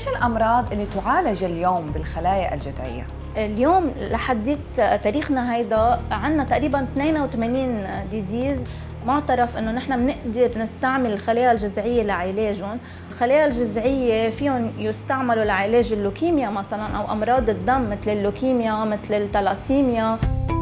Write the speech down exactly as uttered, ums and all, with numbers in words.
ايش الامراض اللي تعالج اليوم بالخلايا الجذعيه؟ اليوم لحديت تاريخنا هيدا عندنا تقريبا اثنين وثمانين ديزيز معترف انه نحن بنقدر نستعمل الخلايا الجذعيه لعلاجهم. الخلايا الجذعيه فيهم يستعملوا لعلاج اللوكيميا مثلا او امراض الدم مثل اللوكيميا مثل الثلاسيميا.